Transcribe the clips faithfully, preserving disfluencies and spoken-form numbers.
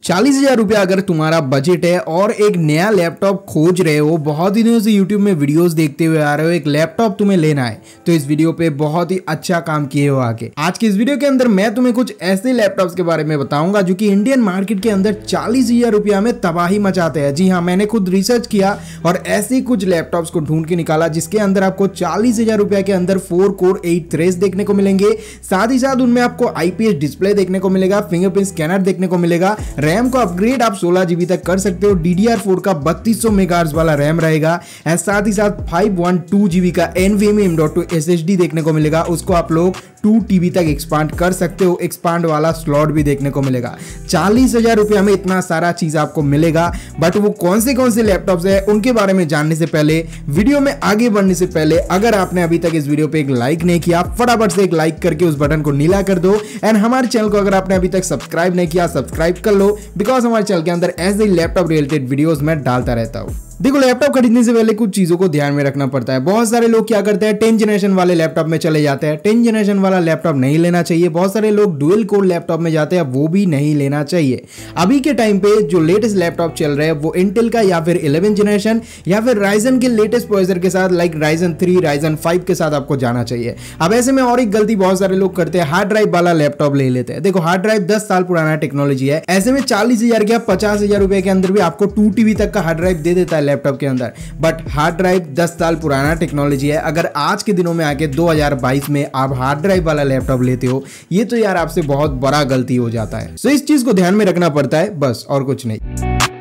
चालीस हजार रुपया अगर तुम्हारा बजट है और एक नया लैपटॉप खोज रहे हो, बहुत दिनों से यूट्यूब में वीडियोस देखते हुए आ रहे हो, एक लैपटॉप तुम्हें लेना है, तो इस वीडियो पे बहुत ही अच्छा काम किए हो आगे। आज के इस वीडियो के अंदर मैं तुम्हें कुछ ऐसे लैपटॉप्स के बारे में बताऊंगा जो कि इंडियन मार्केट के अंदर चालीस हजार रुपया में तबाही मचाते हैं। जी हाँ, मैंने खुद रिसर्च किया और ऐसे कुछ लैपटॉप्स को ढूंढ के निकाला जिसके अंदर आपको चालीस हजार रुपया के अंदर फोर कोर एट थ्रेड्स देखने को मिलेंगे। साथ ही साथ उनमें आपको आईपीएस डिस्प्ले देखने को मिलेगा, फिंगरप्रिंट स्कैनर देखने को मिलेगा, रैम को अपग्रेड आप सोलह जीबी तक कर सकते हो, डी डी आर फोर का बत्तीस सौ मेगाहर्ट्ज वाला रैम रहेगा, एंड साथ ही साथ फाइव वन टू जीबी का NVMe M dot two SSD देखने को मिलेगा। उसको आप लोग टू टीबी तक एक्सपांड कर सकते हो, एक्सपांड वाला स्लॉट भी देखने को मिलेगा। चालीस हजार रुपया में इतना सारा चीज आपको मिलेगा, बट वो कौन से कौन से लैपटॉप्स है उनके बारे में जानने से पहले, वीडियो में आगे बढ़ने से पहले, अगर आपने अभी तक इस वीडियो पे एक लाइक नहीं किया, फटाफट से एक लाइक करके उस बटन को नीला कर दो। एंड हमारे चैनल को अगर आपने अभी तक सब्सक्राइब नहीं किया, सब्सक्राइब कर लो, बिकॉज हमारे चैनल के अंदर ऐसे ही लैपटॉप रिलेटेड वीडियोस मैं डालता रहता हूँ। देखो, लैपटॉप खरीदने से पहले कुछ चीजों को ध्यान में रखना पड़ता है। बहुत सारे लोग क्या करते हैं, टेन जनरेशन वाले लैपटॉप में चले जाते हैं। टेन जनरेशन वाला लैपटॉप नहीं लेना चाहिए। बहुत सारे लोग डुअल कोर लैपटॉप में जाते हैं, वो भी नहीं लेना चाहिए। अभी के टाइम पे जो लेटेस्ट लैपटॉप चल रहे हैं वो इंटेल का या फिर इलेवन जनरेशन या फिर राइजन के लेटेस्ट प्रोसेसर के साथ, like Ryzen three, Ryzen five के साथ आपको जाना चाहिए। अब ऐसे में और एक गलती बहुत सारे लोग करते हैं, हार्ड ड्राइव वाला लैपटॉप ले लेते हैं। देखो, हार्ड ड्राइव दस साल पुराना टेक्नोलॉजी है। ऐसे में चालीस हजार या पचास हजार रुपए के अंदर भी आपको टू टीबी तक का हार्ड ड्राइव दे देता है लैपटॉप के अंदर, बट हार्ड ड्राइव दस साल पुराना टेक्नोलॉजी है। अगर आज के दिनों में आके दो हज़ार बाईस में आप हार्ड ड्राइव वाला लैपटॉप लेते हो, ये तो यार आपसे बहुत बड़ा गलती हो जाता है। सो इस चीज को ध्यान में रखना पड़ता है, बस, और कुछ नहीं।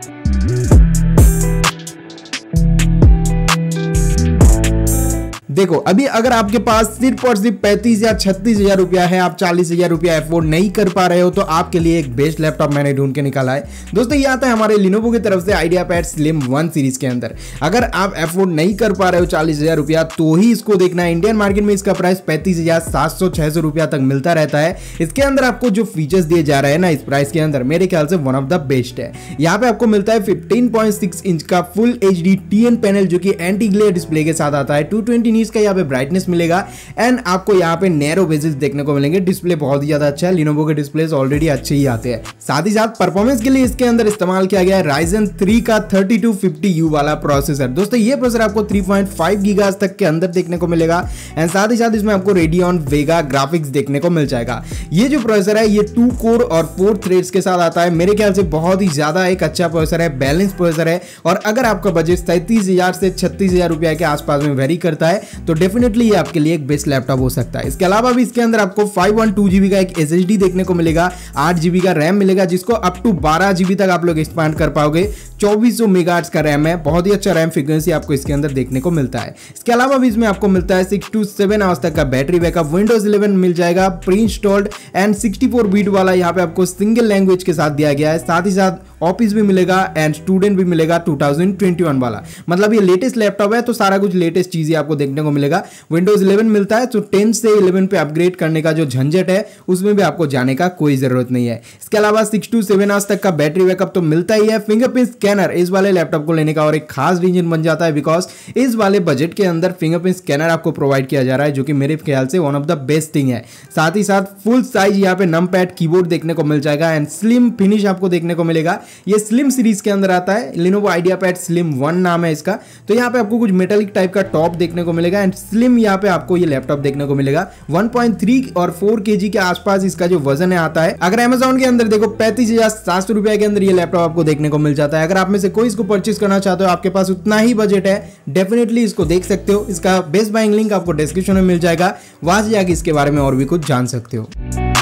देखो, अभी अगर आपके पास सिर्फ और सिर्फ पैंतीस या छत्तीस हजार रुपया है, आप चालीस हजार रुपया अफोर्ड नहीं कर पा रहे हो, तो आपके लिए एक बेस्ट लैपटॉप मैंने ढूंढ के निकाला है। दोस्तों, ये आता है हमारे लिनोवो की तरफ से आइडियापैड स्लिम वन सीरीज के अंदर। अगर आप अफोर्ड नहीं कर पा रहे हो चालीस हजार रुपया, तो ही इसको देखना है। इंडियन मार्केट में इसका प्राइस पैंतीस हजार सात सौ छह सौ रुपया तक मिलता रहता है। इसके अंदर आपको जो फीचर्स दिए जा रहे हैं ना, इस प्राइस के अंदर मेरे ख्याल से वन ऑफ द बेस्ट है। यहाँ पे आपको मिलता है फिफ्टीन पॉइंट सिक्स इंच का full H D T N panel जो कि एंटी ग्लेयर डिस्प्ले के साथ आता है। टू ट्वेंटी नीट्स का यहाँ पे ब्राइटनेस मिलेगा, एंड आपको यहाँ पे नैरो बेजल्स देखने को मिलेंगे। डिस्प्ले बहुत ही ज्यादा अच्छा है, लिनोवो के डिस्प्लेस ऑलरेडी अच्छे ही आते हैं। साथ ही साथ परफॉर्मेंस के लिए इसके अंदर इस्तेमाल किया गया है राइजन थ्री का थर्टी टू फिफ्टी यू वाला प्रोसेसर। दोस्तों, ये प्रोसेसर आपको थ्री पॉइंट फाइव गीगाहर्ट्ज तक के अंदर देखने को मिलेगा, एंड साथ ही साथ इसमें आपको रेडियन वेगा ग्राफिक्स देखने को मिल जाएगा। ये जो प्रोसेसर है ये टू कोर और फोर थ्रेड्स के साथ आता है। मेरे ख्याल से बहुत ही ज्यादा एक अच्छा प्रोसेसर है, बैलेंस प्रोसेसर है। और अगर आपका बजट सैंतीस हजार से छत्तीस हजार रुपया के आसपास में वेरी करता है, तो डेफिनेटली ये आपके लिए एक बेस्ट लैपटॉप हो सकता है। इसके अलावा भी इसके अंदर आपको फाइव वन टू जीबी का एक एसएसडी देखने को मिलेगा, आठ जीबी का रैम मिलेगा, जिसको अप टू बारह जीबी तक आप लोग एक्सपांड कर पाओगे। चौबीस सौ मेगाहर्ट्ज का रैम है, बहुत ही अच्छा रैम फ्रीक्वेंसी आपको इसके अंदर देखने को मिलता है। इसके अलावा भी इसमें आपको मिलता है सिक्स टू सेवन आवर्स तक का बैटरी बैकअप, विंडोज इलेवन मिल जाएगा pre installed, and sixty four bit वाला यहाँ पे आपको सिंगल लैंग्वेज के साथ दिया गया है। साथ ही साथ ऑफिस भी मिलेगा एंड स्टूडेंट भी मिलेगा टू थाउजेंड ट्वेंटी वन वाला। मतलब ये लेटेस्ट लैपटॉप है, तो सारा कुछ लेटेस्ट चीजें आपको देखने को मिलेगा। विंडोज इलेवन मिलता है, तो टेन से इलेवन पे अपग्रेड करने का जो झंझट है उसमें भी आपको जाने का कोई जरूरत नहीं है। इसके अलावा सिक्स टू सेवन आवर्स तक का बैटरी बैकअप तो मिलता ही है। फिंगरप्रिंट स्कैनर इस वाले लैपटॉप को लेने का और एक खास रीजन बन जाता है, बिकॉज इस वाले बजट के अंदर फिंगरप्रिंट स्कैनर आपको प्रोवाइड किया जा रहा है, जो कि मेरे ख्याल से one of the best thing है। साथ ही साथ फुल साइज यहाँ पे नम पैड कीबोर्ड देखने को मिल जाएगा, एंड स्लिम फिनिश आपको देखने को मिलेगा। ये स्लिम सीरीज के अंदर आता है, लिनोवो आइडियापैड स्लिम वन नाम है इसका। तो यहाँ पे आपको कुछ मेटालिक टाइप का टॉप देखने को मिलेगा, एंड स्लिम यहाँ पे आपको ये लैपटॉप देखने को मिलेगा। वन पॉइंट थ्री और फोर केजी के आसपास इसका जो वजन है आता है। अगर अमेजॉन के अंदर देखो, पैंतीस हजार सात सौ रुपए के अंदर ये लैपटॉप आपको देखने को मिल जाता है। अगर आप में से कोई इसको परचेज करना चाहते हो, आपके पास उतना ही बजट है, डेफिनेटली इसको देख सकते हो। इसका बेस्ट बाइंग लिंक आपको डिस्क्रिप्शन में मिल जाएगा, वहां से जाके इसके बारे में और भी कुछ जान सकते हो।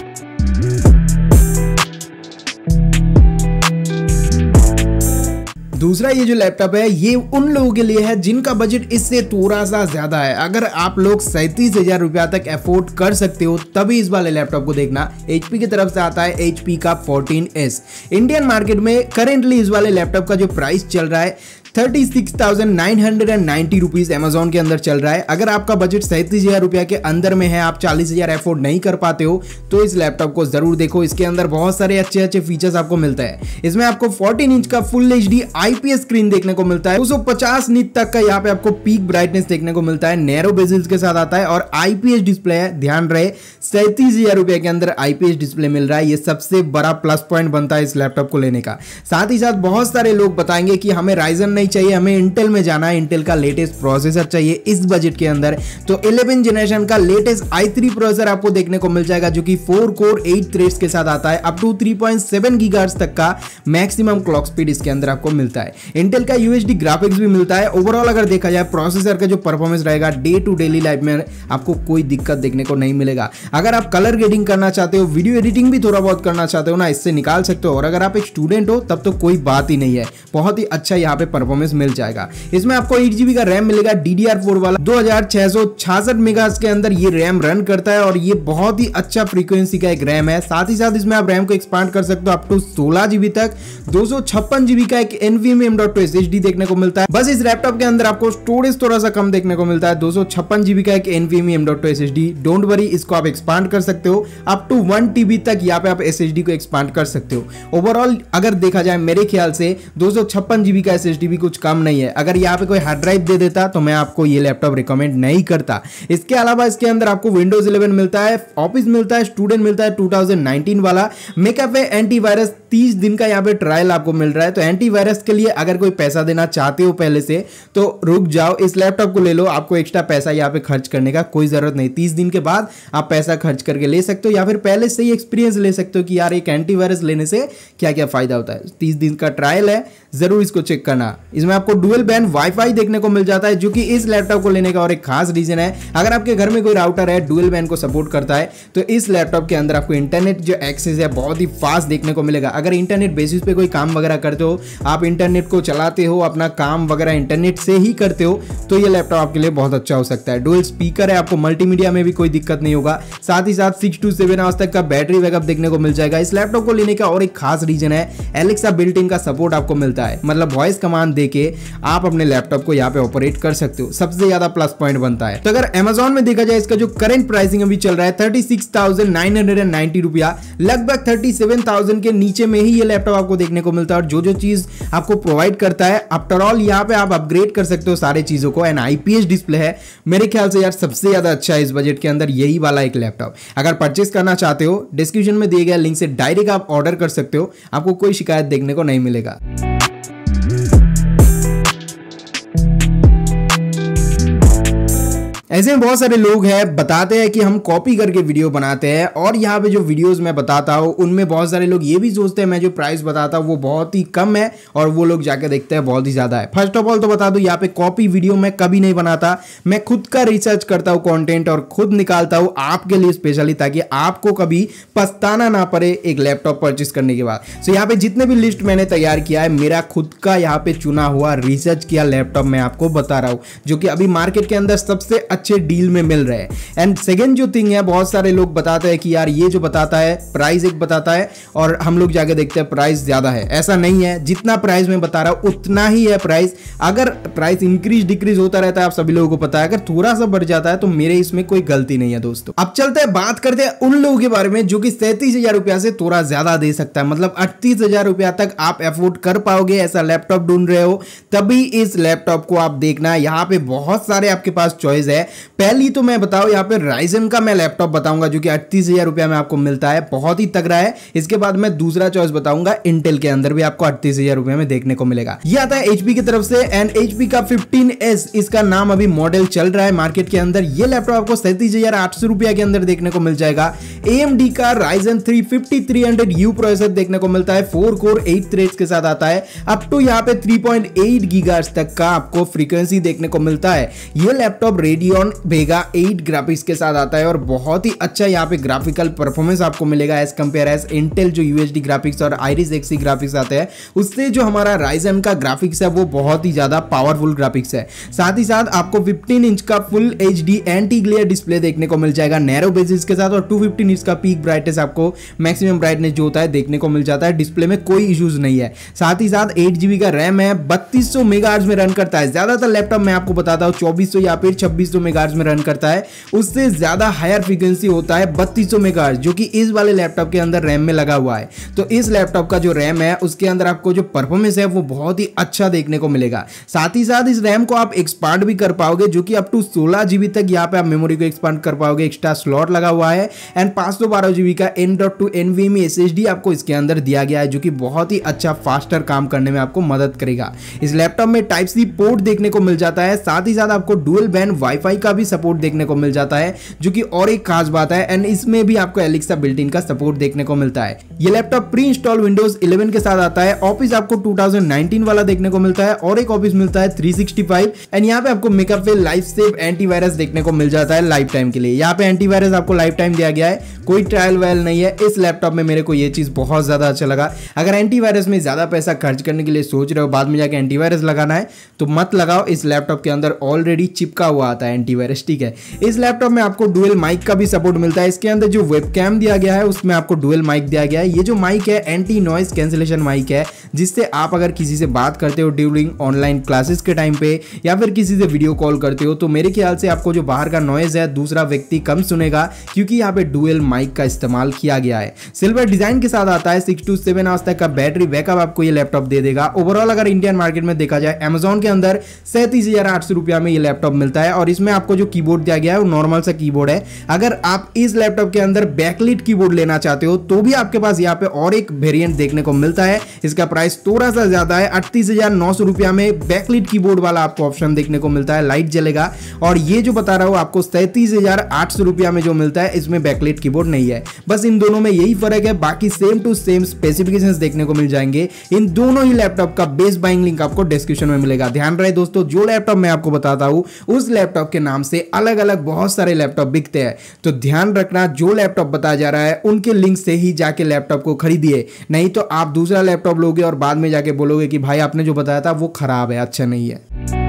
दूसरा ये जो लैपटॉप है ये उन लोगों के लिए है जिनका बजट इससे थोड़ा सा ज्यादा है। अगर आप लोग सैंतीस हजार रुपया तक अफोर्ड कर सकते हो, तभी इस वाले लैपटॉप को देखना। एचपी की तरफ से आता है एचपी का फोर्टीन एस। इंडियन मार्केट में करेंटली इस वाले लैपटॉप का जो प्राइस चल रहा है thirty six thousand nine hundred and ninety rupees Amazon के अंदर चल रहा है। अगर आपका बजट सैंतीस हजार रुपया के अंदर में है, आप चालीस हजार अफोर्ड नहीं कर पाते हो, तो इस लैपटॉप को जरूर देखो। इसके अंदर बहुत सारे अच्छे अच्छे फीचर्स आपको मिलता है। इसमें आपको फोर्टीन इंच का फुल एचडी आईपीएस स्क्रीन देखने को मिलता है, दो सौ पचास निट तक का यहाँ पे आपको पीक ब्राइटनेस देखने को मिलता है, नैरो बेजल्स के साथ आता है और आईपीएस डिस्प्ले है। ध्यान रहे सैंतीस हजार रुपए के अंदर आईपीएस डिस्प्ले मिल रहा है, ये सबसे बड़ा प्लस पॉइंट बनता है इस लैपटॉप को लेने का। साथ ही साथ बहुत सारे लोग बताएंगे कि हमें राइजन नहीं चाहिए, हमें इंटेल में जाना है, इंटेल का लेटेस्ट प्रोसेसर चाहिए इस बजट के अंदर, तो इलेवन जनरेशन का लेटेस्ट आई थ्री प्रोसेसर आपको देखने को मिल जाएगा, जो कि फोर कोर एट थ्रेड्स के साथ आता है। Up to three point seven gigahertz तक का मैक्सिमम क्लॉक स्पीड इसके अंदर आपको मिलता है। इंटेल का यूएसडी ग्राफिक्स भी मिलता है। ओवरऑल अगर देखा जाए प्रोसेसर का जो परफॉर्मेंस रहेगा डे टू डेली लाइफ में आपको कोई दिक्कत देखने को नहीं मिलेगा। अगर आप कलर ग्रेडिंग करना चाहते हो, वीडियो एडिटिंग भी थोड़ा बहुत करना चाहते हो ना, इससे निकाल सकते हो। और अगर आप एक स्टूडेंट हो तब तो कोई बात ही नहीं है, बहुत ही अच्छा यहाँ पे परफॉर्मेंस मिल जाएगा। इसमें आपको एट जीबी का रैम मिलेगा, डी डी आर फोर वाला, दो हजार छह सौ छियासठ मेगाहर्ट्ज के अंदर ये रैम रन करता है और ये बहुत ही अच्छा फ्रीक्वेंसी का एक रैम है। साथ ही साथ इसमें आप रैम को एक्सपांड कर सकते हो अप टू सोलह जीबी तक। दो सौ छप्पन जीबी का एक NVMe M dot two SSD देखने को मिलता है। बस इस लैपटॉप के अंदर आपको स्टोरेज थोड़ा सा कम देखने को मिलता है, दो सौ छप्पन जीबी का एक NVMe M dot two SSD. Don't worry, इसको आप एक्सपांड कर सकते हो अप टू वन टीबी तक, यहाँ पे आप एसएसडी को एक्सपांड कर सकते हो। ओवरऑल अगर देखा जाए मेरे ख्याल से दो सौ छप्पन जीबी का एसएसडी भी कुछ कम नहीं है। अगर यहाँ पे कोई हार्ड ड्राइव दे देता तो मैं आपको ये लैपटॉप रिकमेंड नहीं करता। इसके अलावा इसके अंदर आपको विंडोज इलेवन मिलता है, ऑफिस मिलता है, स्टूडेंट मिलता है टू थाउजेंड नाइनटीन वाला, मेकअप है एंटीवायरस तीस दिन का यहाँ पे ट्रायल आपको मिल रहा है। तो एंटीवायरस के लिए अगर कोई पैसा देना चाहते हो पहले से तो रुक जाओ, इस लैपटॉप को ले लो, आपको एक्स्ट्रा पैसा यहाँ पे खर्च करने का कोई जरूरत नहीं। तीस दिन के बाद आप पैसा खर्च करके ले सकते हो या फिर पहले से ही एक्सपीरियंस ले सकते हो कि यार एक एंटीवायरस लेने से क्या क्या फायदा होता है। तीस दिन का ट्रायल है, जरूर इसको चेक करना। इसमें आपको डुअल बैंड वाईफाई देखने को मिल जाता है, जो कि इस लैपटॉप को लेने का और एक खास रीजन है। अगर आपके घर में कोई राउटर है डुअल बैंड को सपोर्ट करता है तो इस लैपटॉप के अंदर आपको इंटरनेट जो एक्सेस है बहुत ही फास्ट देखने को मिलेगा। अगर इंटरनेट बेसिस पे कोई काम वगैरह करते हो, आप इंटरनेट को चलाते हो, अपना काम वगैरह इंटरनेट से ही करते हो, तो ये लैपटॉप आपके लिए बहुत अच्छा हो सकता है। डुअल स्पीकर है, आपको मल्टीमीडिया में भी कोई दिक्कत नहीं होगा। साथ ही साथ सिक्स टू सेवन आवर्स तक का बैटरी बैकअप देखने को मिल जाएगा। इस लैपटॉप को लेने का और एक खास रीजन है एलेक्सा बिल्ट इन का सपोर्ट आपको मिलता है, मतलब वॉइस कमांड देके आप अपने लैपटॉप को यहाँ पे ऑपरेट कर सकते हो, सबसे ज्यादा प्लस पॉइंट बनता है। तो अगर अमेजोन में देखा जाए इसका जो करंट प्राइसिंग अभी चल रहा है thirty six thousand nine hundred and ninety रुपया, लगभग थर्टी सेवन थाउजेंड के नीचे में ही ये लैपटॉप आपको देखने को मिलता है। और जो जो चीज आपको प्रोवाइड करता है, आफ्टर ऑल यहाँ पे आप अपग्रेड कर सकते हो सारे चीजों को। एंड आईपीएस डिस्प्ले है, मेरे ख्याल से यार सबसे ज्यादा अच्छा है इस बजट के अंदर यही वाला एक लैपटॉप। अगर परचेस करना चाहते हो डिस्क्रिप्शन में दिए गए लिंक से डायरेक्ट आप ऑर्डर कर सकते हो, आपको कोई शिकायत देखने को नहीं मिलेगा। ऐसे में बहुत सारे लोग हैं बताते हैं कि हम कॉपी करके वीडियो बनाते हैं, और यहाँ पे जो वीडियोस मैं बताता हूँ उनमें बहुत सारे लोग ये भी सोचते हैं मैं जो प्राइस बताता हूँ वो बहुत ही कम है और वो लोग जाके देखते हैं बहुत ही ज्यादा है। फर्स्ट ऑफ ऑल तो बता दूं, यहाँ पे कॉपी वीडियो मैं कभी नहीं बनाता, मैं खुद का रिसर्च करता हूँ कंटेंट और खुद निकालता हूँ आपके लिए स्पेशली, ताकि आपको कभी पछताना ना पड़े एक लैपटॉप परचेस करने के बाद। सो यहाँ पे जितने भी लिस्ट मैंने तैयार किया है मेरा खुद का यहाँ पे चुना हुआ रिसर्च किया लैपटॉप मैं आपको बता रहा हूँ, जो कि अभी मार्केट के अंदर सबसे अच्छे डील में मिल रहे हैं। एंड सेकंड जो थिंग है, बहुत सारे लोग बताते हैं कि यार ये जो बताता है प्राइस एक बताता है और हम लोग जाके देखते हैं प्राइस ज्यादा है। ऐसा नहीं है, जितना प्राइस मैं बता रहा हूं उतना ही है प्राइस। अगर प्राइस इंक्रीज डिक्रीज होता रहता है आप सभी लोगों को पता है, अगर थोड़ा सा बढ़ जाता है तो मेरे इसमें कोई गलती नहीं है दोस्तों। अब चलते हैं बात करते हैं उन लोगों के बारे में जो कि सैंतीस हजार रुपया से थोड़ा ज्यादा दे सकता है, मतलब अड़तीस हजार रुपया तक आप अफोर्ड कर पाओगे ऐसा लैपटॉप ढूंढ रहे हो तभी इस लैपटॉप को आप देखना। यहाँ पे बहुत सारे आपके पास चॉइस है। पहली तो मैं बताऊं यहाँ पे राइजन का मैं लैपटॉप बताऊंगा जो कि अड़तीस हजार रुपया में आपको मिलता है, बहुत ही तगड़ा है। इसके बाद मैं दूसरा चॉइस बताऊंगा इंटेल के अंदर भी आपको अड़तीस हजार रुपया में देखने को मिलेगा। ये आता है एचपी की तरफ से एंड एचपी का फिफ्टीन एस इसका नाम अभी मॉडल चल रहा है मार्केट के अंदर। ये लैपटॉप आपको सैंतीस हजार आठ सौ रुपया के अंदर देखने को मिल जाएगा। एएमडी का Ryzen three fifty three hundred U processor देखने को मिलता है, फोर कोर एट थ्रेड्स के साथ आता है। अप टू यहाँ पे थ्री पॉइंट एट गीगाहर्ट्ज तक का आपको फ्रीक्वेंसी देखने को मिलता है। ये laptop Radeon Radeon Vega eight graphics के साथ आता है और बहुत ही अच्छा यहाँ पे ग्राफिकल परफॉर्मेंस आपको मिलेगा एज कंपेयर एज इंटेल जो यूएचडी ग्राफिक्स और आइरिस एक्सी ग्राफिक्स आते हैं उससे जो हमारा राइजन का ग्राफिक्स है वो बहुत ही ज्यादा पावरफुल ग्राफिक्स है। साथ ही साथ आपको फिफ्टीन इंच का full HD anti glare display देखने को मिल जाएगा नैरो बेसिस के साथ और टू फिफ्टी निट्स का पीक ब्राइटनेस आपको मैक्सिमम ब्राइटनेस जो होता है देखने को मिल जाता है। डिस्प्ले में कोई इश्यूज नहीं है। साथ ही साथ एट जीबी का रैम है, बत्तीस सौ मेगाहर्ट्ज में रन करता है। ज्यादातर लैपटॉप मैं आपको बताता हूं चौबीस सौ या फिर छब्बीस सौ मेगाहर्ट्ज में रन करता है, उससे ज्यादा हायर फ्रीक्वेंसी होता है बत्तीस सौ मेगाहर्ट्ज जो कि इस वाले लैपटॉप के अंदर रैम में लगा हुआ है। तो इस लैपटॉप का जो रैम है उसके अंदर आपको जो परफॉर्मेंस है वो बहुत ही अच्छा देखने को मिलेगा। साथ ही साथ इस रैम को आप एक्सपांड भी कर पाओगे जो कि अप टू सोलह जीबी तक यहाँ पे आप मेमोरी को एक्सपांड कर पाओगे। एक्स्ट्रा स्लॉट लगा हुआ है एंड पांच सौ बारह जीबी का N dot two NVMe SSD आपको इसके अंदर दिया गया है जो कि बहुत ही अच्छा फास्टर काम करने में आपको मदद करेगा। इस लैपटॉप में टाइप सी पोर्ट देखने को मिल जाता है। साथ ही साथ आपको डुअल बैंड वाईफाई का भी सपोर्ट देखने को मिल जाता है जो कि और एक खास बात है एंड इसमें भी आपको एलेक्सा बिल्ट इन का सपोर्ट देखने को मिलता है। ये laptop pre install Windows eleven के साथ आता है। ऑफिस आपको टू थाउजेंड नाइनटीन वाला देखने को मिलता है और एक ऑफिस मिलता है थ्री सिक्सटी फाइव एंड यहाँ पे आपको मेकअफे लाइफ सेव एंटीवायरस देखने को मिल जाता है लाइफ टाइम के लिए। यहाँ पे एंटीवायरस आपको लाइफ टाइम दिया गया है, कोई ट्रायल वायल नहीं है। इस लैपटॉप में मेरे को ये चीज बहुत ज्यादा अच्छा लगा। अगर एंटीवायरस में ज्यादा पैसा खर्च करने के लिए सोच रहे हो, बाद में जाके एंटीवायरस लगाना है तो मत लगाओ। इस लैपटॉप के अंदर ऑलरेडी चिपका हुआ आता है एंटीवायरस, ठीक है। इस लैपटॉप में आपको डुअल माइक का भी सपोर्ट मिलता है। इसके अंदर जो वेबकैम दिया गया है उसमें आपको डुअल माइक दिया गया है। ये जो माइक है एंटी नॉइस कैंसिलेशन माइक है जिससे आप अगर किसी से बात करते हो ड्यूरिंग ऑनलाइन क्लासेस के टाइम पे या फिर किसी से वीडियो कॉल करते हो तो मेरे ख्याल से आपको जो बाहर का नॉइज है दूसरा व्यक्ति कम सुनेगा क्योंकि यहाँ पे डुअल माइक का इस्तेमाल किया गया है। सिल्वर डिजाइन के साथ आता है। सिक्स टू सेवन आवर्स तक का बैटरी बैकअप आपको ये लैपटॉप दे देगा। ओवरऑल अगर इंडियन मार्केट में देखा जाए अमेजोन के अंदर सैंतीस हजार आठ सौ रुपया में ये लैपटॉप मिलता है और इसमें आपको जो कीबोर्ड दिया गया है वो नॉर्मल सा कीबोर्ड है। अगर आप इस लैपटॉप के अंदर बैकलिट कीबोर्ड लेना चाहते हो तो भी आपके पास यहाँ पे और एक वेरिएंट देखने को मिलता है। इसका प्राइस थोड़ा सा ज्यादा है, अड़तीस हजार नौ सौ रुपया में बैकलिट कीबोर्ड वाला आपको ऑप्शन देखने को मिलता है, लाइट जलेगा। और ये जो बता रहा हूं आपको सैंतीस हजार आठ सौ रुपया में जो मिलता है इसमें बैकलिट कीबोर्ड नहीं है। बस इन दोनों में यही फर्क है, बाकी सेम टू सेम स्पेसिफिकेशंस देखने को मिल जाएंगे। इन दोनों ही लैपटॉप का बेस्ट बाइंग लिंक आपको डिस्क्रिप्शन में मिलेगा। ध्यान रहे दोस्तों, जो लैपटॉप मैं आपको बताता हूं उस लैपटॉप के नाम से अलग अलग बहुत सारे लैपटॉप बिकते हैं, तो ध्यान रखना जो लैपटॉप बताया जा रहा है उनके लिंक से ही जाके लैपटॉप को खरीदिए, नहीं तो आप दूसरा लैपटॉप लोगे और बाद में जाके बोलोगे कि भाई आपने जो बताया था वो खराब है, अच्छा नहीं है।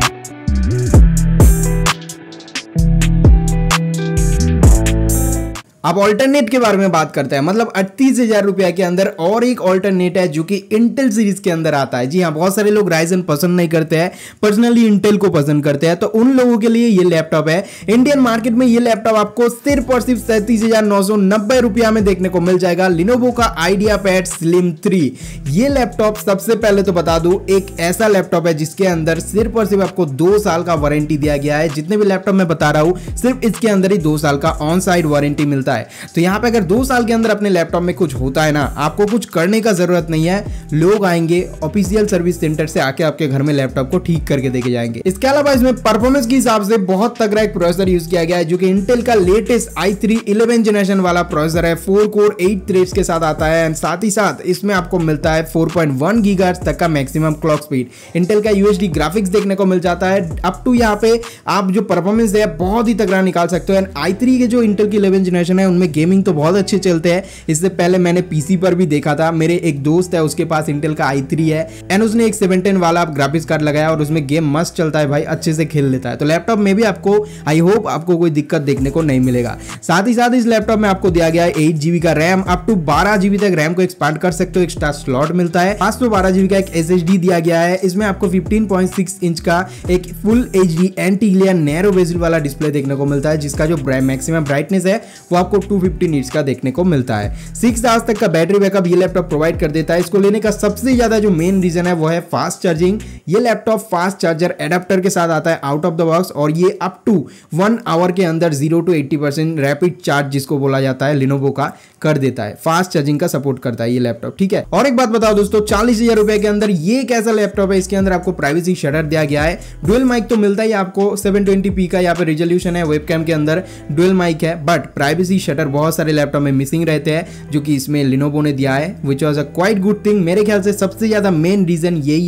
अब ऑल्टरनेट के बारे में बात करते हैं, मतलब अड़तीस हजार रुपया के अंदर और एक ऑल्टरनेट है जो कि इंटेल सीरीज के अंदर आता है। जी हाँ, बहुत सारे लोग राइजन पसंद नहीं करते हैं, पर्सनली इंटेल को पसंद करते हैं, तो उन लोगों के लिए ये लैपटॉप है। इंडियन मार्केट में ये लैपटॉप आपको सिर्फ और सिर्फ सैंतीस हजार नौ सौ नब्बे रुपया में देखने को मिल जाएगा। लिनोवो का आइडियापैड स्लिम थ्री। ये लैपटॉप सबसे पहले तो बता दूं एक ऐसा लैपटॉप है जिसके अंदर सिर्फ और सिर्फ आपको दो साल का वारंटी दिया गया है। जितने भी लैपटॉप मैं बता रहा हूं सिर्फ इसके अंदर ही दो साल का ऑन साइड वारंटी मिलता है। तो यहां पे अगर दो साल के अंदर अपने लैपटॉप में कुछ होता है ना, आपको कुछ करने का जरूरत नहीं है, लोग आएंगे ऑफिशियल सर्विस सेंटर से आके आपके घर में लैपटॉप को ठीक करके देके जाएंगे। इसके अलावा इसमें परफॉर्मेंस के हिसाब से बहुत तगड़ा एक प्रोसेसर यूज किया गया है जो कि इंटेल का latest I three eleven generation वाला प्रोसेसर है। फोर कोर एट थ्रेड्स के साथ आता है एंड साथ ही साथ इसमें आपको मिलता है फोर पॉइंट वन गीगाहर्ट्ज तक का मैक्सिमम क्लॉक स्पीड। इंटेल का यूएचडी ग्राफिक्स देखने को मिल जाता है। अप टू यहाँ पे आप जो परफॉर्मेंस है बहुत ही तगड़ा निकाल सकते हो। एंड आई थ्री के जो इंटेल की इलेवन जनरेशन है उनमें गेमिंग तो बहुत अच्छे चलते हैं। इससे पहले मैंने पीसी पर भी देखा था, मेरे एक दोस्त है उसके पास इंटेल का आई थ्री है एंड उसने एक सेवन टेन वाला ग्राफिक्स कार्ड लगाया और उसमें गेम मस्त चलता है भाई, अच्छे से खेल लेता है। तो लैपटॉप में भी आपको आई होप आपको कोई दिक्कत देखने को नहीं मिलेगा। साथ ही साथ इस लैपटॉप में आपको दिया गया है एट जीबी का रैम, अप टू बारह जीबी तक रैम को एक्सपांड कर सकते हो। एक्स्ट्रा स्लॉट मिलता है। पांच सौ बारह जीबी का एक एसएसडी दिया गया है। इसमें आपको फिफ्टीन पॉइंट सिक्स इंच का एक full HD anti glare narrow bezel वाला डिस्प्ले देखने को मिलता है जिसका जो मैक्सिमम ब्राइटनेस है वो आपको टू फिफ्टी निट्स का देखने को मिलता है। सिक्स आवर्स तक का बैटरी बैकअप ये लैपटॉप प्रोवाइड कर देता है। इसको लेने का सबसे ज्यादा जो मेन रीजन है वो है फास्ट चार्जिंग। ये लैपटॉप फास्ट चार्जर एडाप्टर के साथ आता है आउट ऑफ द बॉक्स और ये अप टू वन आवर के अंदर zero to eighty percent rapid charge जिसको बोला जाता है लिनोवो का कर देता है। फास्ट चार्जिंग का सपोर्ट करता है ये लैपटॉप, ठीक है। और एक बात बताओ दोस्तों, चालीस हजार रुपए के अंदर ये कैसा लैपटॉप है, इसके अंदर आपको प्राइवेसी शटर दिया गया है। डुअल माइक तो मिलता ही आपको, सेवन ट्वेंटी पी का यहाँ पे रिजोल्यूशन है, वेबकैम के अंदर डुअल माइक है, बट प्राइवेसी शटर बहुत सारे लैपटॉप में मिसिंग रहते हैं जो कि इसमें लिनोवो ने दिया है, which was a quite good thing. मेरे ख्याल से सबसे ज्यादा मेन रीजन यही है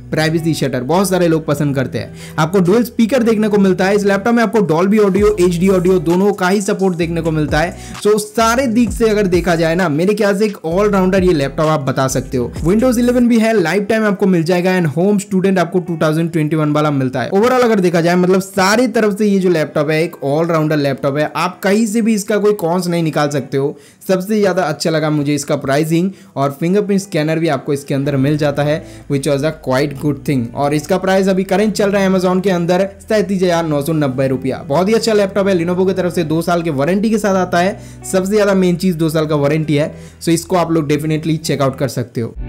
प्राइवेसी शटर बहुत सारे लोग पसंद करते हैं। आपको डुअल स्पीकर देखने को मिलता है इस लैपटॉप में, आपको डॉल्बी ऑडियो, एचडी ऑडियो दोनों का ही सपोर्ट देखने को मिलता है। सो सारे दिख से अगर देखा जाए ना, मेरे ख्याल से एक ऑलराउंडर ये लैपटॉप आप बता सकते हो। विंडोज इलेवन भी है, लाइफ टाइम आपको मिल जाएगा एंड होम स्टूडेंट आपको टू थाउजेंड ट्वेंटी वन वाला मिलता है। ओवरऑल अगर देखा जाए मतलब सारी तरफ से ये जो लैपटॉप है एक ऑलराउंडर लैपटॉप है, आप कहीं से भी इसका कोई कॉन्स नहीं निकाल सकते हो। सबसे ज्यादा अच्छा लगा मुझे इसका प्राइसिंग, और फिंगरप्रिंट स्कैनर भी आपको इसके अंदर मिल जाता है which was a quite good thing. और इसका प्राइस अभी करंट चल रहा है अमेजोन के अंदर सैंतीस हजार नौ सौ नब्बे रुपया। बहुत ही अच्छा लैपटॉप है, लिनोवो की तरफ से दो साल के वारंटी के साथ आता है। सबसे ज्यादा मेन चीज दो साल का वारंटी है, सो इसको आप लोग डेफिनेटली चेकआउट कर सकते हो।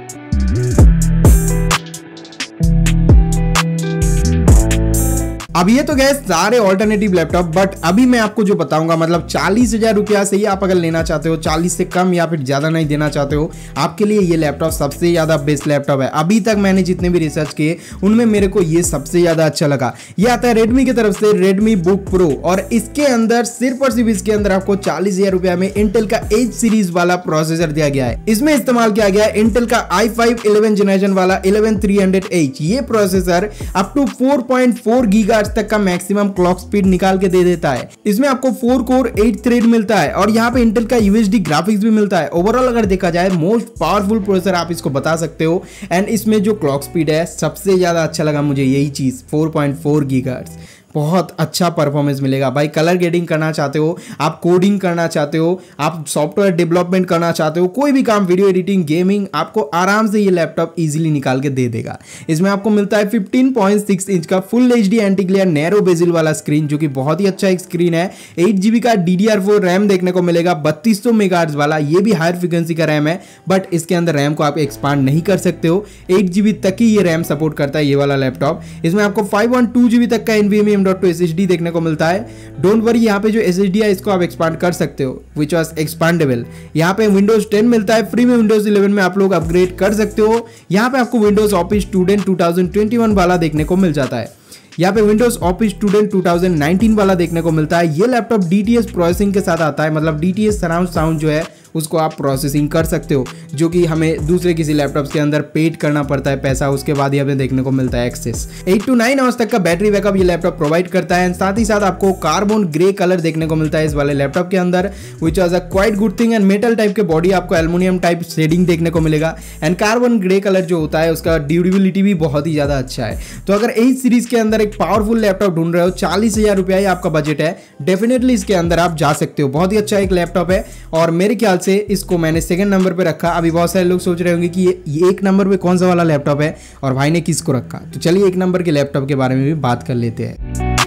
अब ये तो गए सारे ऑल्टरनेटिव लैपटॉप, बट अभी मैं आपको जो बताऊंगा मतलब चालीस हजार रुपया से ही आप अगर लेना चाहते हो, चालीस से कम या फिर ज्यादा नहीं देना चाहते हो, आपके लिए ये लैपटॉप सबसे ज्यादा बेस्ट लैपटॉप है। अभी तक मैंने जितने भी रिसर्च किए उनमें मेरे को ये सबसे ज्यादा अच्छा लगा। ये आता है रेडमी की तरफ से, रेडमी बुक प्रो, और इसके अंदर सिर्फ और सिर्फ इसके अंदर आपको चालीस हजार रुपया में इंटेल का एज सीरीज वाला प्रोसेसर दिया गया है। इसमें इस्तेमाल किया गया है इंटेल का आई फाइव इलेवन जनरेशन वाला इलेवन थ्री हंड्रेड एच। ये processor up to four point four gigahertz तक का मैक्सिमम क्लॉक स्पीड निकाल के दे देता है। इसमें आपको फोर कोर एट थ्रेड मिलता है और यहाँ पे इंटेल का यूएसडी ग्राफिक्स भी मिलता है। ओवरऑल अगर देखा जाए मोस्ट पावरफुल प्रोसेसर आप इसको बता सकते हो। एंड इसमें जो क्लॉक स्पीड है सबसे ज्यादा अच्छा लगा मुझे यही चीज, फोर पॉइंट फोर गीगाहर्ट्ज। बहुत अच्छा परफॉर्मेंस मिलेगा भाई। कलर ग्रेडिंग करना चाहते हो, आप कोडिंग करना चाहते हो, आप सॉफ्टवेयर डेवलपमेंट करना चाहते हो, कोई भी काम, वीडियो एडिटिंग, गेमिंग, आपको आराम से ये लैपटॉप इजीली निकाल के दे देगा। इसमें आपको मिलता है फिफ्टीन पॉइंट सिक्स इंच का full HD anti glare narrow bezel वाला स्क्रीन, जो कि बहुत ही अच्छा एक स्क्रीन है। एट जीबी का D D R four RAM देखने को मिलेगा, बत्तीस सौ मेगाहर्ट्ज वाला। ये भी हायर फ्रिक्वेंसी का रैम है, बट इसके अंदर रैम को आप एक्सपांड नहीं कर सकते हो। एट जीबी तक ही ये रैम सपोर्ट करता है ये वाला लैपटॉप। इसमें आपको फाइव वन टू जीबी तक का NVMe M dot two S H D देखने को मिलता है। डोंट वरी, यहाँ पे जो एसएसडी है इसको आप एक्सपांड कर सकते हो, विच वाज एक्सपांडेबल। यहाँ पे विंडोज टेन मिलता है फ्री में, विंडोज इलेवन में आप लोग अपग्रेड कर सकते हो। यहाँ पे आपको Windows Office student two thousand twenty one वाला देखने को मिल जाता है। यहाँ पे Windows Office student two thousand nineteen वाला देखने को मिलता है। ये लैपटॉप डीटीएस प्रोसेसिंग के साथ आता है, मतलब डीटीएस सराउंड साउंड जो है उसको आप प्रोसेसिंग कर सकते हो, जो कि हमें दूसरे किसी लैपटॉप के अंदर पेड करना पड़ता है पैसा, उसके बाद ही हमें देखने को मिलता है Access. Eight to nine hours तक का बैटरी बैकअप ये लैपटॉप प्रोवाइड करता है। साथ ही साथ आपको कार्बन ग्रे कलर देखने को मिलता है इस वाले लैपटॉप के अंदर, which was a quite good thing. And metal type के बॉडी आपको एल्युमिनियम टाइप शेडिंग देखने को मिलेगा। एंड कार्बन ग्रे कलर जो होता है उसका ड्यूरेबिलिटी भी बहुत ही ज्यादा अच्छा है। तो अगर एच सीरीज के अंदर एक पावरफुल लैपटॉप ढूंढ रहे हो, चालीस हजार रुपया ही आपका बजट है, डेफिनेटली इसके अंदर आप जा सकते हो। बहुत ही अच्छा एक लैपटॉप है, और मेरे ख्याल से इसको मैंने सेकंड नंबर पे रखा। अभी बहुत सारे लोग सोच रहे होंगे कि ये, ये एक नंबर पे कौन सा वाला लैपटॉप है और भाई ने किसको रखा। तो चलिए एक नंबर के लैपटॉप के बारे में भी बात कर लेते हैं।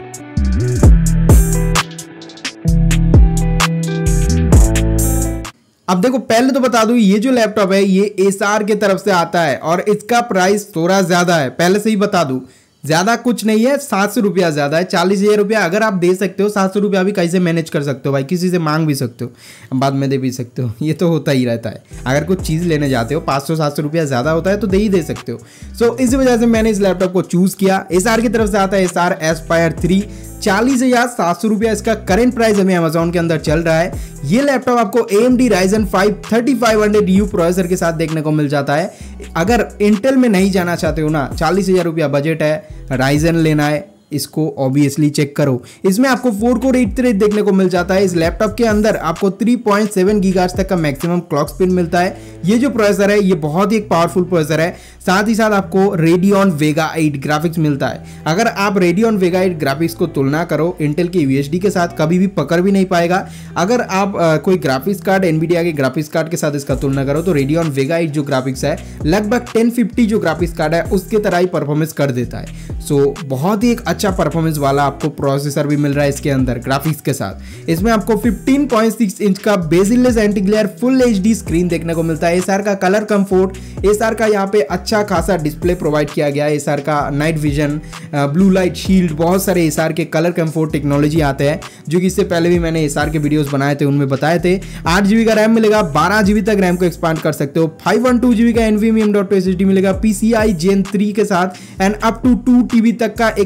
अब देखो, पहले तो बता दूं ये जो लैपटॉप है ये एसआर के तरफ से आता है और इसका प्राइस थोड़ा ज्यादा है, पहले से ही बता दूं। ज्यादा कुछ नहीं है, सात सौ रुपया ज्यादा है। चालीस हजार रुपया अगर आप दे सकते हो, सात सौ रुपया भी कैसे मैनेज कर सकते हो भाई, किसी से मांग भी सकते हो, बाद में दे भी सकते हो, ये तो होता ही रहता है। अगर कुछ चीज़ लेने जाते हो पाँच सौ सात सौ रुपया ज्यादा होता है तो दे ही दे सकते हो। सो so, इसी वजह से मैंने इस लैपटॉप को चूज किया। एसआर की तरफ से आता है एसआर एस्पायर थ्री, चालीस हजार सात सौ रुपया इसका करंट प्राइस हमें अमेजोन के अंदर चल रहा है। ये लैपटॉप आपको A M D Ryzen five thirty five hundred U processor के साथ देखने को मिल जाता है। अगर इंटेल में नहीं जाना चाहते हो ना, चालीस हजार रुपया बजट है, राइजन लेना है, इसको ऑब्वियसली चेक करो। इसमें आपको फोर कोर एट थ्रेड देखने को मिल जाता है। इस लैपटॉप के अंदर आपको थ्री पॉइंट सेवन गीगाहर्ट्ज तक का मैक्सिमम क्लॉक स्पीड मिलता है। ये जो प्रोसेसर है ये बहुत ही एक पावरफुल प्रोसेसर है। साथ ही साथ आपको रेडियन वेगा एट ग्राफिक्स मिलता है। अगर आप रेडियन वेगा एट ग्राफिक्स को तुलना करो इंटेल के यूएसडी के साथ, कभी भी पकड़ भी नहीं पाएगा। अगर आप आ, कोई ग्राफिक्स कार्ड, एनवीडिया के ग्राफिक्स कार्ड के साथ इसका तुलना करो तो रेडियन वेगा एट जो ग्राफिक्स है लगभग टेन फिफ्टी जो ग्राफिक्स कार्ड है उसके तरह ही परफॉर्मेंस कर देता है। सो so, बहुत ही एक अच्छा परफॉर्मेंस वाला आपको प्रोसेसर भी मिल रहा है इसके अंदर ग्राफिक्स के साथ। इसमें आपको फिफ्टीन पॉइंट सिक्स इंच का bezelless anti glare full HD screen देखने को मिलता है। एसआर का कलर कंफर्ट, एसआर का यहाँ पे अच्छा खासा डिस्प्ले प्रोवाइड किया गया है। एसआर का night vision, blue light shield, बहुत सारे एसआर के कलर कंफर्ट टेक्नोलॉजी आते हैं, जो कि इससे पहले भी मैंने एसआर के वीडियोस बनाए थे, उनमें बताए थे। आठ जीबी का रैम मिलेगा, बारह जीबी तक रैम को एक्सपांड कर सकते हो। फाइव वन टू जीबी का NVMe M dot two SSD मिलेगा पीसीआई जेन थ्री के साथ, and up to two TB तक का एक एक्स्ट्रा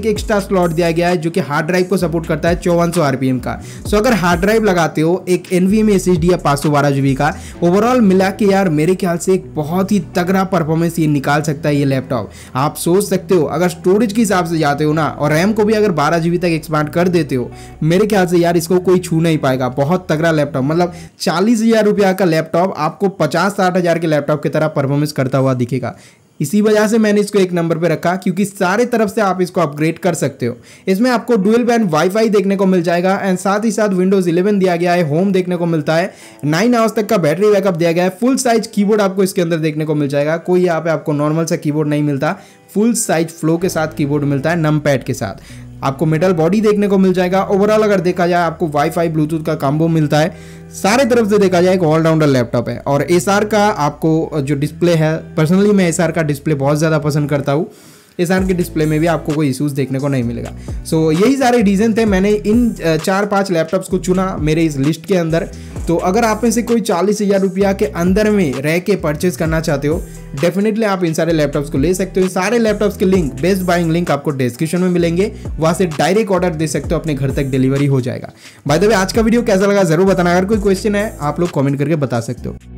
स्लॉट दिया गया है जो कि हार्ड ड्राइव को सपोर्ट करता है चौवन सौ आरपीएम का। सो अगर हार्ड ड्राइव लगाते हो एक एनवीएमई एसएसडी या पाँच सौ बारह जीबी का, ओवरऑल मिला के यार मेरे ख्याल से एक बहुत ही तगड़ा परफॉर्मेंस ये निकाल सकता है ये लैपटॉप। आप सोच सकते हो अगर स्टोरेज के हिसाब से जाते हो ना, और रैम को भी अगर बारह जीबी तक एक्सपांड कर देते हो, मेरे ख्याल से यार इसको कोई छू नहीं पाएगा। बहुत तगड़ा लैपटॉप, मतलब चालीस हजार रुपया का लैपटॉप आपको पचास साठ हजार के लैपटॉप की तरह परफॉर्मेंस करता हुआ दिखेगा। इसी वजह से मैंने इसको एक नंबर पे रखा, क्योंकि सारे तरफ से आप इसको अपग्रेड कर सकते हो। इसमें आपको डुअल बैंड वाईफाई देखने को मिल जाएगा एंड साथ ही साथ विंडोज इलेवन दिया गया है, होम देखने को मिलता है, नाइन आवर्स तक का बैटरी बैकअप दिया गया है, फुल साइज कीबोर्ड आपको इसके अंदर देखने को मिल जाएगा। कोई यहाँ पे आपको नॉर्मल सा कीबोर्ड नहीं मिलता, फुल साइज फ्लो के साथ कीबोर्ड मिलता है, नम पैड के साथ। आपको मेटल बॉडी देखने को मिल जाएगा। ओवरऑल अगर देखा जाए आपको वाईफाई ब्लूटूथ का कॉम्बो मिलता है। सारे तरफ से देखा जाए एक ऑलराउंडर लैपटॉप है। और एसआर का आपको जो डिस्प्ले है, पर्सनली मैं एसआर का डिस्प्ले बहुत ज़्यादा पसंद करता हूँ। एसआर के डिस्प्ले में भी आपको कोई इश्यूज देखने को नहीं मिलेगा। सो so, यही सारे रीज़न थे, मैंने इन चार पांच लैपटॉप्स को चुना मेरे इस लिस्ट के अंदर। तो अगर आप में से कोई चालीस हज़ार रुपया के अंदर में रह के परचेज करना चाहते हो, डेफिनेटली आप इन सारे लैपटॉप्स को ले सकते हो। इन सारे लैपटॉप्स के लिंक, बेस्ट बाइंग लिंक आपको डिस्क्रिप्शन में मिलेंगे, वहाँ से डायरेक्ट ऑर्डर दे सकते हो, अपने घर तक डिलीवरी हो जाएगा। बाय द वे आज का वीडियो कैसा लगा जरूर बताना। अगर कोई क्वेश्चन है आप लोग कॉमेंट करके बता सकते हो।